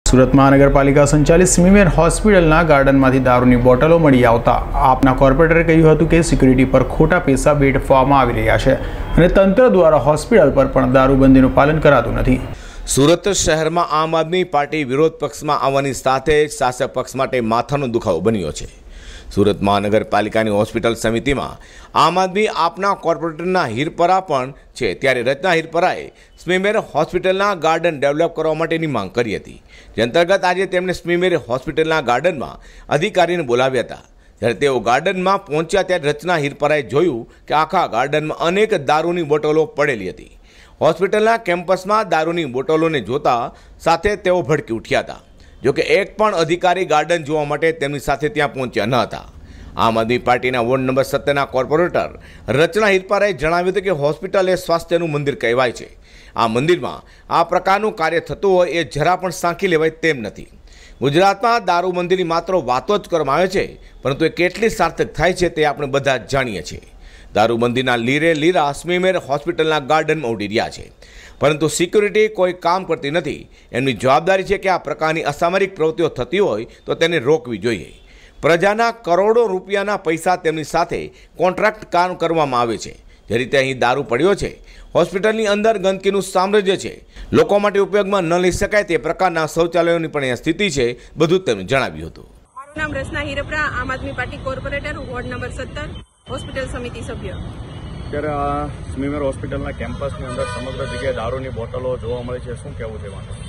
સુરત મહાનગરપાલિકા સંચાલિત સ્મીમેર હોસ્પિટલના ગાર્ડનમાંથી દારૂની બોટલો મળી આવતા આપના કોર્પોરેટરે કહ્યું હતું કે સિક્યુરિટી પર ખોટા પૈસા વેઠવવામાં આવી રહ્યા છે અને તંત્ર દ્વારા હોસ્પિટલ પર પણ દારૂબંધીનું પાલન કરાતું નથી। સુરત શહેરમાં આમ આદમી પાર્ટી વિરોધ પક્ષમાં આવવાની સાથે જ શાસક પક્ષ માટે માથાનો દુખાવો બન્યો છે। સુરત મહાનગરપાલિકાની હોસ્પિટલ સમિતિમાં આમ આદમી આપના કોર્પોરેટરના હિરપરા પણ છે, ત્યારે રચના હિરપરાએ સ્મીમેર હોસ્પિટલના ગાર્ડન ડેવલપ કરવા માટેની માંગ કરી હતી, જે અંતર્ગત આજે તેમણે સ્મીમેર હોસ્પિટલના ગાર્ડનમાં અધિકારીને બોલાવ્યા હતા। જ્યારે તેઓ ગાર્ડનમાં પહોંચ્યા ત્યારે રચના હિરપરાએ જોયું કે આખા ગાર્ડનમાં અનેક દારૂની બોટલો પડેલી હતી। હોસ્પિટલના કેમ્પસમાં દારૂની બોટલોને જોતા સાથે તેઓ ભડકી ઉઠ્યા હતા। જોકે એક પણ અધિકારી ગાર્ડન જોવા માટે તેમની સાથે ત્યાં પહોંચ્યા ન હતા। આમ આદમી પાર્ટીના વોર્ડ નંબર 17ના કોર્પોરેટર રચના હિરપરાએ જણાવ્યું હતું કે હોસ્પિટલ એ સ્વાસ્થ્યનું મંદિર કહેવાય છે। આ મંદિરમાં આ પ્રકારનું કાર્ય થતું હોય એ જરા પણ સાંખી લેવાય તેમ નથી। ગુજરાતમાં દારૂબંધીની માત્ર વાતો જ કરવામાં આવે છે, પરંતુ એ કેટલી સાર્થક થાય છે તે આપણે બધા જ જાણીએ છીએ। દારૂબંધીના લીરે લીરા સ્મીમેર હોસ્પિટલના ગાર્ડનમાં ઉડી રહ્યા છે, પરંતુ સિક્યુરિટી કોઈ કામ કરતી નથી। એમની જવાબદારી છે કે આ પ્રકારની અસામરિક પ્રવૃત્તિઓ થતી હોય તો તેને રોકવી જોઈએ। પ્રજાના કરોડો રૂપિયાના પૈસા તેમની સાથે કોન્ટ્રાક્ટ કામ કરવામાં આવે છે। જે રીતે અહીં દારૂ પડ્યો છે, હોસ્પિટલની અંદર ગંદકીનું સામ્રાજ્ય છે, લોકો માટે ઉપયોગમાં ન લઈ શકાય તે પ્રકારના શૌચાલયોની પણ અહીંયા સ્થિતિ છે, બધું તેમણે જણાવ્યું હતું। મારું નામ Rachana Hirpara, Aam Aadmi party corporator, ward number 17, hospital સમિતિ સભ્ય। ત્યારે આ સ્મીમેર હોસ્પિટલના કેમ્પસની અંદર સમગ્ર જગ્યાએ દારૂની બોટલો જોવા મળે છે, શું કહેવું છે માટે?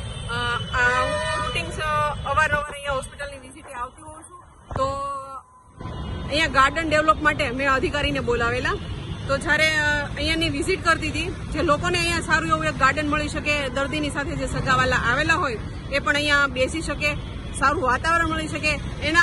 અવારનવાર અહીંયા હોસ્પિટલની વિઝિટે આવતી હોઉં છું, તો અહીંયા ગાર્ડન ડેવલપ માટે મેં અધિકારીને બોલાવેલા। તો જ્યારે અહીંયાની વિઝિટ કરતી હતી, જે લોકોને અહીંયા સારું એવું એક ગાર્ડન મળી શકે, દર્દીની સાથે જે સગાવાલા આવેલા હોય એ પણ અહીંયા બેસી શકે, સારું વાતાવરણ મળી શકે,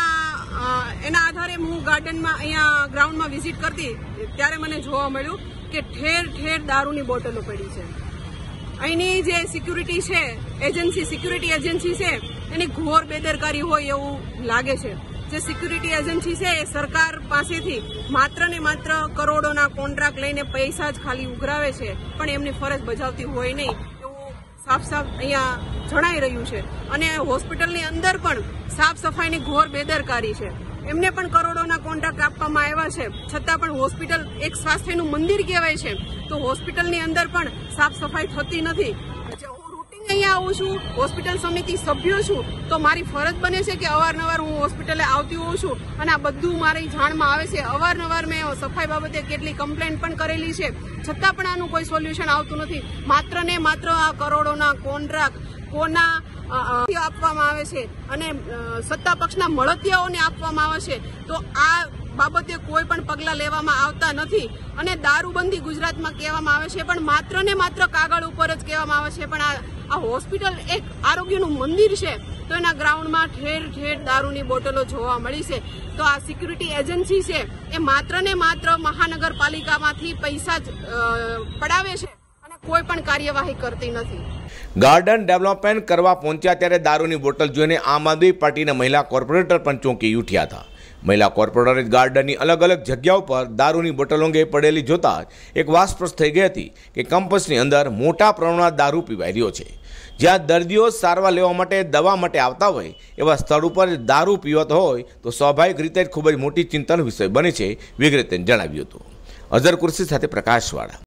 એના આધારે હું ગાર્ડનમાં અહીંયા ગ્રાઉન્ડમાં વિઝિટ કરતી ત્યારે મને જોવા મળ્યું કે ઠેર ઠેર દારૂની બોટલો પડી છે। અહીંની જે સિક્યુરિટી છે, સિક્યુરિટી એજન્સી છે, એની ઘોર બેદરકારી હોય એવું લાગે છે। જે સિક્યુરિટી એજન્સી છે એ સરકાર પાસેથી માત્ર ને માત્ર કરોડોના કોન્ટ્રાક્ટ લઈને પૈસા જ ખાલી ઉઘરાવે છે, પણ એમની ફરજ બજાવતી હોય નહીં એવું સાફ અહીંયા જણાઈ રહ્યું છે। અને હોસ્પિટલની અંદર પણ સાફ સફાઈની ઘોર બેદરકારી છે। એમને પણ કરોડોના કોન્ટ્રાક્ટ આપવામાં આવ્યા છે, છતાં પણ હોસ્પિટલ એક સ્વાસ્થ્યનું મંદિર કહેવાય છે, તો હોસ્પિટલની અંદર પણ સાફ સફાઈ થતી નથી। હું રૂટીન અહીંયા આવું છું, હોસ્પિટલ સમિતિ સભ્ય છું, તો મારી ફરજ બને છે કે અવારનવાર હું હોસ્પિટલે આવતી હોઉં છું અને આ બધું મારી જાણમાં આવે છે। અવારનવાર મેં સફાઈ બાબતે કેટલી કમ્પ્લેન્ટ પણ કરેલી છે, છતાં પણ આનું કોઈ સોલ્યુશન આવતું નથી। માત્ર ને માત્ર આ કરોડોના કોન્ટ્રાક્ટ કોના આપવામાં આવે છે અને સત્તા પક્ષના મળતિયાઓને આપવામાં આવે છે, તો આ બાબતે કોઈ પણ પગલાં લેવામાં આવતા નથી। અને દારૂબંધી ગુજરાતમાં કહેવામાં આવે છે, પણ માત્ર ને માત્ર કાગળ ઉપર જ કહેવામાં આવે છે, પણ આ હોસ્પિટલ એક આરોગ્યનું મંદિર છે, તો એના ગ્રાઉન્ડમાં ઠેર ઠેર દારૂની બોટલો જોવા મળી છે। તો આ સિક્યુરિટી એજન્સી છે એ માત્ર ને માત્ર મહાનગરપાલિકામાંથી પૈસા જ પડાવે છે અને કોઈ પણ કાર્યવાહી કરતી નથી। ગાર્ડન ડેવલપમેન્ટ કરવા પહોંચ્યા ત્યારે દારૂની બોટલ જોઈને આમ આદમી પાર્ટીના મહિલા કોર્પોરેટર પણ ચોંકી ઉઠ્યા હતા। મહિલા કોર્પોરેટરે ગાર્ડનની અલગ અલગ જગ્યાઓ પર દારૂની બોટલો અંગે પડેલી જોતા એક વાસપ્રસ થઈ ગઈ હતી કે કેમ્પસની અંદર મોટા પ્રમાણમાં દારૂ પીવાઈ રહ્યો છે। જ્યાં દર્દીઓ સારવાર લેવા માટે દવા માટે આવતા હોય એવા સ્થળ ઉપર દારૂ પીવતો હોય તો સ્વાભાવિક રીતે ખૂબ જ મોટી ચિંતાનો વિષય બને છે, વિગતે જણાવ્યું હતું। અઝર કુર્સી સાથે પ્રકાશવાળા।